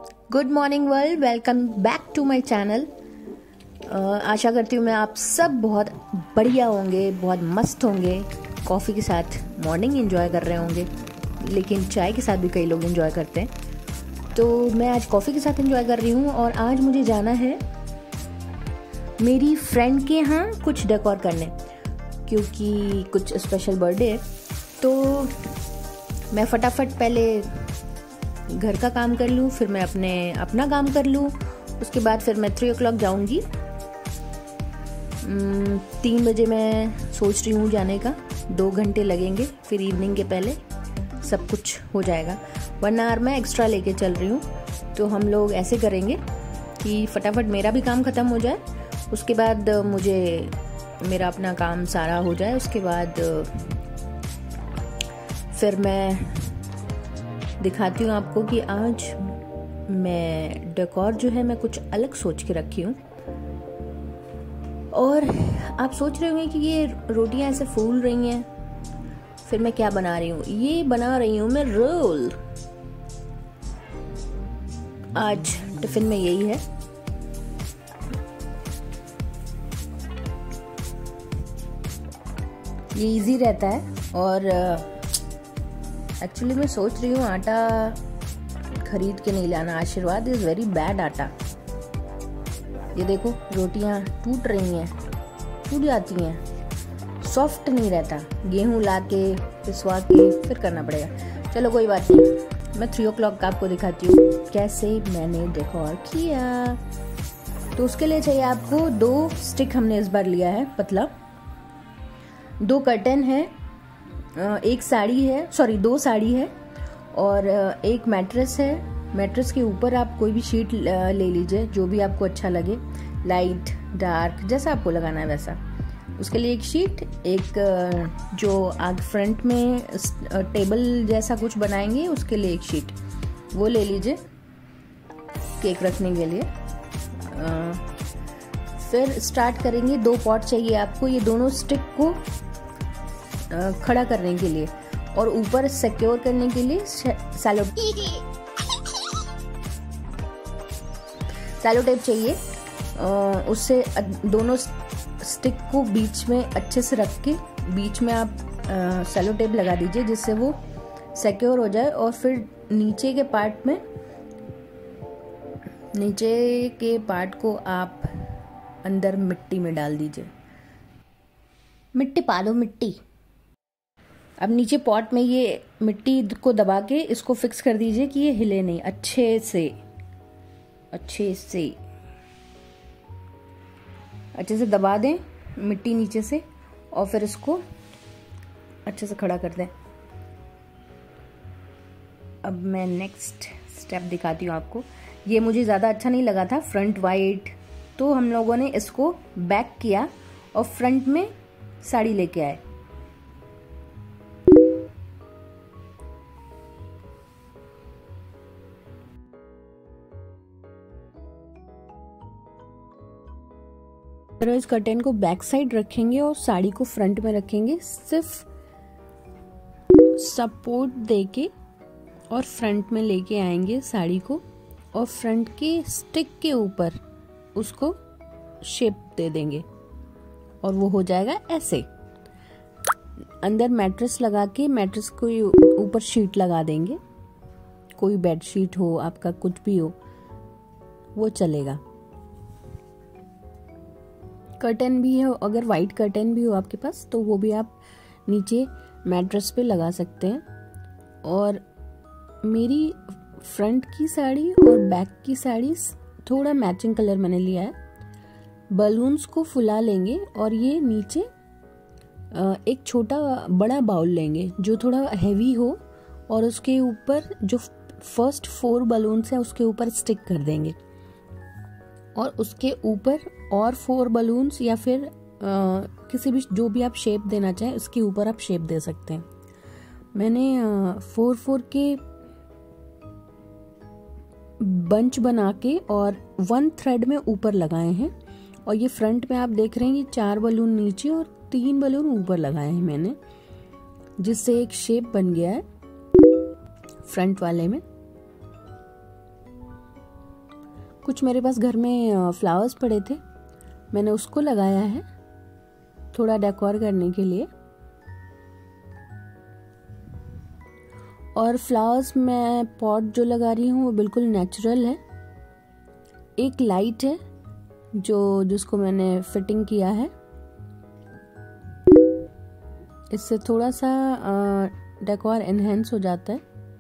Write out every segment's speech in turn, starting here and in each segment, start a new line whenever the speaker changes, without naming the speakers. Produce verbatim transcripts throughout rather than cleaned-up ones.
Good morning world, welcome back to my channel. आशा करती हूँ मैं आप सब बहुत बढ़िया होंगे, बहुत मस्त होंगे, कॉफ़ी के साथ मॉर्निंग एंजॉय कर रहे होंगे, लेकिन चाय के साथ भी कई लोग एंजॉय करते हैं। तो मैं आज कॉफ़ी के साथ एंजॉय कर रही हूँ और आज मुझे जाना है मेरी फ्रेंड के यहाँ कुछ डेकोर करने, क्योंकि कुछ स्पेशल बर्थडे है। तो मैं फटाफट पहले घर का काम कर लूँ, फिर मैं अपने अपना काम कर लूँ, उसके बाद फिर मैं थ्री ओ क्लॉक जाऊँगी। तीन बजे मैं सोच रही हूँ जाने का, दो घंटे लगेंगे, फिर इवनिंग के पहले सब कुछ हो जाएगा। वन आवर मैं एक्स्ट्रा लेके चल रही हूँ। तो हम लोग ऐसे करेंगे कि फटाफट मेरा भी काम ख़त्म हो जाए, उसके बाद मुझे मेरा अपना काम सारा हो जाए, उसके बाद फिर मैं दिखाती हूँ आपको कि आज मैं डेकोर जो है मैं कुछ अलग सोच के रखी हूँ। और आप सोच रहे होंगे कि ये रोटियां ऐसे फूल रही हैं, फिर मैं क्या बना रही हूँ? ये बना रही हूँ मैं रोल। आज टिफिन में यही है। ये इजी रहता है और एक्चुअली मैं सोच रही हूँ आटा खरीद के नहीं लाना। आशीर्वाद इज वेरी बैड आटा। ये देखो रोटियां टूट रही हैं, टूट जाती हैं, सॉफ्ट नहीं रहता। गेहूं ला के पिसवा के फिर करना पड़ेगा। चलो कोई बात नहीं, मैं थ्री ओ क्लॉक का आपको दिखाती हूँ कैसे मैंने डेकोर किया। तो उसके लिए चाहिए आपको दो स्टिक, हमने इस बार लिया है पतला, दो कर्टन है, एक साड़ी है, सॉरी दो साड़ी है, और एक मैट्रेस है। मैट्रेस के ऊपर आप कोई भी शीट ले लीजिए, जो भी आपको अच्छा लगे, लाइट डार्क जैसा आपको लगाना है वैसा। उसके लिए एक शीट, एक जो आगे फ्रंट में टेबल जैसा कुछ बनाएंगे उसके लिए एक शीट, वो ले लीजिए केक रखने के लिए। आ, फिर स्टार्ट करेंगे। दो पॉट चाहिए आपको, ये दोनों स्टिक को खड़ा करने के लिए और ऊपर सिक्योर करने के लिए सैलो सैलो टेप चाहिए। उससे दोनों स्टिक को बीच में अच्छे से रख के बीच में आप सैलो टेप लगा दीजिए, जिससे वो सिक्योर हो जाए। और फिर नीचे के पार्ट में नीचे के पार्ट को आप अंदर मिट्टी में डाल दीजिए। मिट्टी पा दो, मिट्टी। अब नीचे पॉट में ये मिट्टी को दबा के इसको फिक्स कर दीजिए कि ये हिले नहीं, अच्छे से अच्छे से अच्छे से दबा दें मिट्टी नीचे से, और फिर इसको अच्छे से खड़ा कर दें। अब मैं नेक्स्ट स्टेप दिखाती हूँ आपको। ये मुझे ज़्यादा अच्छा नहीं लगा था, फ्रंट वाइट, तो हम लोगों ने इसको बैक किया और फ्रंट में साड़ी लेके आए। इस कर्टेन को बैक साइड रखेंगे और साड़ी को फ्रंट में रखेंगे, सिर्फ सपोर्ट देके, और फ्रंट में लेके आएंगे साड़ी को और फ्रंट के स्टिक के ऊपर उसको शेप दे देंगे और वो हो जाएगा ऐसे। अंदर मैट्रेस लगा के मैट्रेस को ऊपर शीट लगा देंगे, कोई बेड शीट हो आपका, कुछ भी हो वो चलेगा। कर्टन भी है, अगर वाइट कर्टन भी हो आपके पास तो वो भी आप नीचे मैट्रेस पे लगा सकते हैं। और मेरी फ्रंट की साड़ी और बैक की साड़ी थोड़ा मैचिंग कलर मैंने लिया है। बलून्स को फुला लेंगे और ये नीचे एक छोटा बड़ा बाउल लेंगे जो थोड़ा हैवी हो, और उसके ऊपर जो फर्स्ट फोर बलून्स हैं उसके ऊपर स्टिक कर देंगे, और उसके ऊपर और फोर बलून्स या फिर आ, किसी भी जो भी आप शेप देना चाहें उसके ऊपर आप शेप दे सकते हैं। मैंने आ, फोर फोर के बंच बना के और वन थ्रेड में ऊपर लगाए हैं, और ये फ्रंट में आप देख रहे हैं ये चार बलून नीचे और तीन बलून ऊपर लगाए हैं मैंने, जिससे एक शेप बन गया है फ्रंट वाले में। कुछ मेरे पास घर में फ्लावर्स पड़े थे, मैंने उसको लगाया है थोड़ा डेकोर करने के लिए। और फ्लावर्स मैं पॉट जो लगा रही हूँ वो बिल्कुल नेचुरल है। एक लाइट है जो जिसको मैंने फिटिंग किया है, इससे थोड़ा सा डेकोर एनहेंस हो जाता है।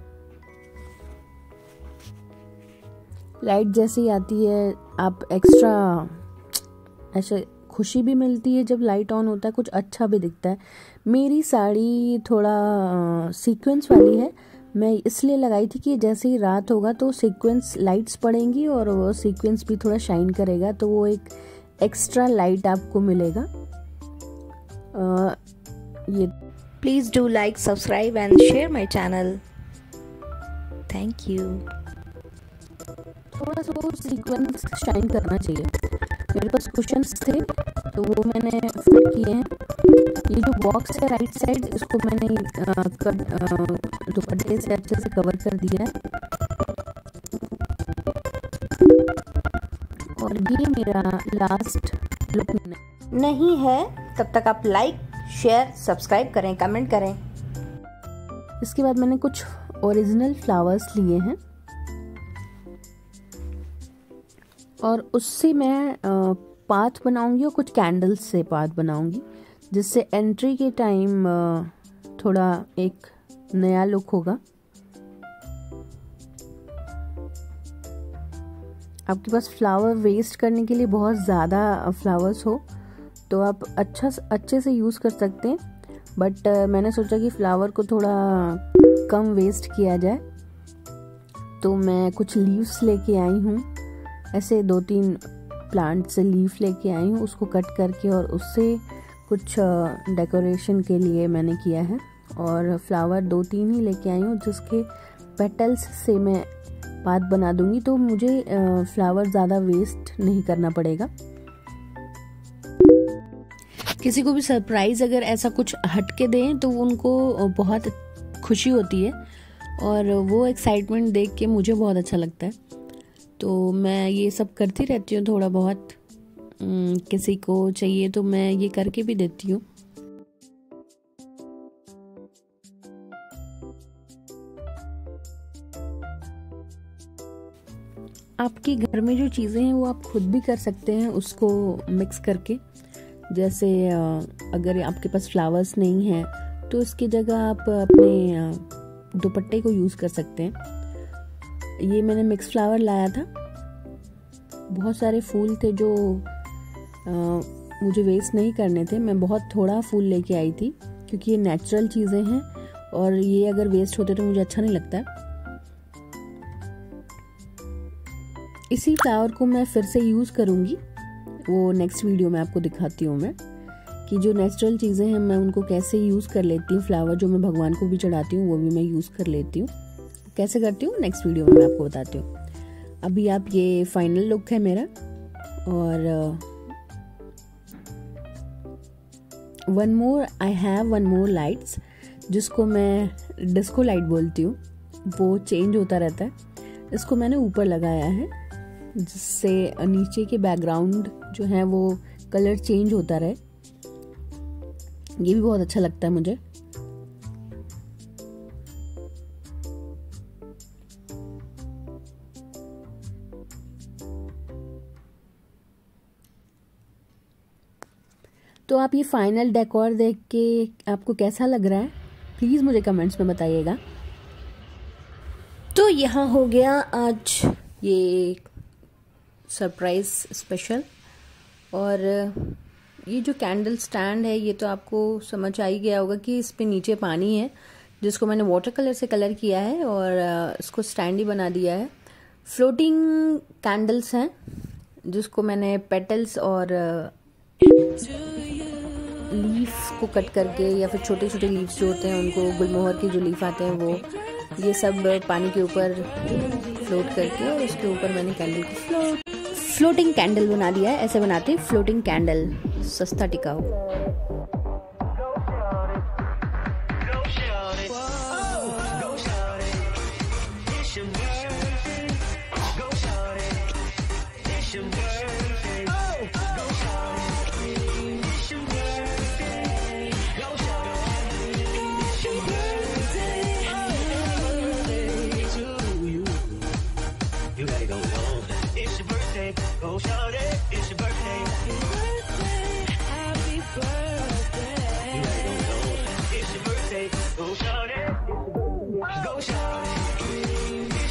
लाइट जैसे ही आती है आप एक्स्ट्रा ऐसे खुशी भी मिलती है जब लाइट ऑन होता है, कुछ अच्छा भी दिखता है। मेरी साड़ी थोड़ा सीक्वेंस वाली है, मैं इसलिए लगाई थी कि जैसे ही रात होगा तो सीक्वेंस लाइट्स पड़ेंगी और वो सीक्वेंस भी थोड़ा शाइन करेगा, तो वो एक एक्स्ट्रा लाइट आपको मिलेगा। आ, ये
please do like, subscribe and share my channel. Thank you.
थोड़ा सा वो सीक्वेंस शाइन करना चाहिए। मेरे पास कुशन्स थे तो वो मैंने फिट किए हैं। ये जो बॉक्स है राइट साइड, इसको मैंने दुपट्टे से अच्छे से कवर कर दिया है। और ये मेरा लास्ट लुक
नहीं है, तब तक आप लाइक, शेयर, सब्सक्राइब करें, कमेंट करें।
इसके बाद मैंने कुछ ओरिजिनल फ्लावर्स लिए हैं और उससे मैं पाथ बनाऊंगी और कुछ कैंडल्स से पाथ बनाऊंगी, जिससे एंट्री के टाइम थोड़ा एक नया लुक होगा। आपके पास फ्लावर वेस्ट करने के लिए बहुत ज़्यादा फ्लावर्स हो तो आप अच्छा अच्छे से यूज़ कर सकते हैं, बट मैंने सोचा कि फ्लावर को थोड़ा कम वेस्ट किया जाए, तो मैं कुछ लीव्स लेके आई हूँ। ऐसे दो तीन प्लांट से लीफ लेके आई हूँ, उसको कट करके और उससे कुछ डेकोरेशन के लिए मैंने किया है। और फ्लावर दो तीन ही लेके आई हूँ जिसके पेटल्स से मैं पात बना दूंगी, तो मुझे फ्लावर ज़्यादा वेस्ट नहीं करना पड़ेगा। किसी को भी सरप्राइज़ अगर ऐसा कुछ हट के दें तो उनको बहुत खुशी होती है और वो एक्साइटमेंट देख के मुझे बहुत अच्छा लगता है। तो मैं ये सब करती रहती हूँ थोड़ा बहुत, किसी को चाहिए तो मैं ये करके भी देती हूँ। आपके घर में जो चीज़ें हैं वो आप खुद भी कर सकते हैं उसको मिक्स करके। जैसे अगर आपके पास फ्लावर्स नहीं हैं तो इसकी जगह आप अपने दुपट्टे को यूज़ कर सकते हैं। ये मैंने मिक्स फ्लावर लाया था, बहुत सारे फूल थे जो आ, मुझे वेस्ट नहीं करने थे। मैं बहुत थोड़ा फूल लेके आई थी क्योंकि ये नेचुरल चीज़ें हैं और ये अगर वेस्ट होते तो मुझे अच्छा नहीं लगता। इसी फ्लावर को मैं फिर से यूज़ करूँगी, वो नेक्स्ट वीडियो में आपको दिखाती हूँ मैं कि जो नेचुरल चीज़ें हैं मैं उनको कैसे यूज़ कर लेती हूँ। फ्लावर जो मैं भगवान को भी चढ़ाती हूँ वो भी मैं यूज़ कर लेती हूँ, कैसे करती हूँ नेक्स्ट वीडियो में मैं आपको बताती हूँ। अभी आप ये फाइनल लुक है मेरा। और one more I have one more lights, जिसको मैं डिस्को लाइट बोलती हूँ, वो चेंज होता रहता है। इसको मैंने ऊपर लगाया है जिससे नीचे के बैकग्राउंड जो है वो कलर चेंज होता रहे। ये भी बहुत अच्छा लगता है मुझे। तो आप ये फाइनल डेकोर देख के आपको कैसा लग रहा है प्लीज़ मुझे कमेंट्स में बताइएगा।
तो यहाँ हो गया आज ये सरप्राइज स्पेशल। और ये जो कैंडल स्टैंड है ये तो आपको समझ आ ही गया होगा कि इस पे नीचे पानी है जिसको मैंने वाटर कलर से कलर किया है और इसको स्टैंड ही बना दिया है। फ्लोटिंग कैंडल्स हैं जिसको मैंने पेटल्स और लीफ को कट करके या फिर छोटे छोटे लीव्स जो होते हैं उनको, गुलमोहर के जो लीफ आते हैं वो, ये सब पानी के ऊपर फ्लोट करके और उसके ऊपर मैंने कैंडल की फ्लोट फ्लोटिंग कैंडल बना दिया है। ऐसे बनाते हैं फ्लोटिंग कैंडल, सस्ता टिकाऊ।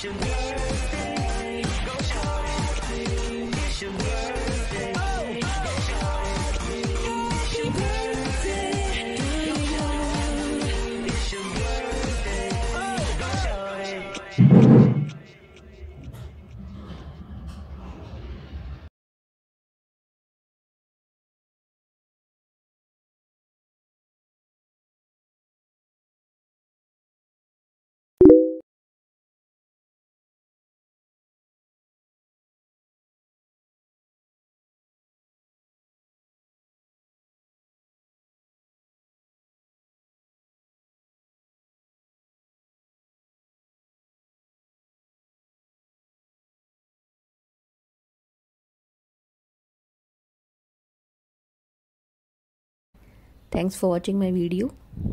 Thanks for watching my video.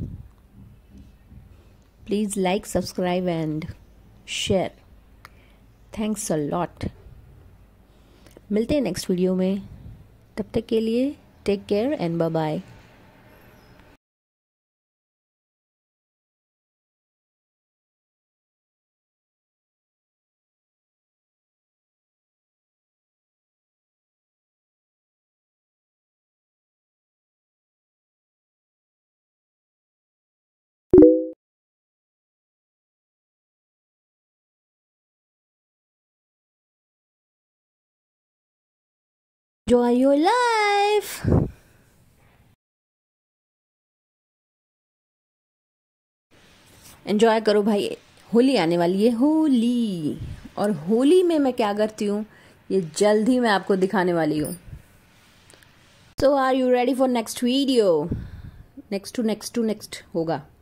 Please like, subscribe and share. Thanks a lot. मिलते हैं नेक्स्ट वीडियो में. तब तक के लिए take care and bye bye. Enjoy your life. Enjoy करो भाई. होली आने वाली है, होली. और होली में मैं क्या करती हूँ ये जल्द ही मैं आपको दिखाने वाली हूँ. So are you ready for next video? Next to next to next होगा.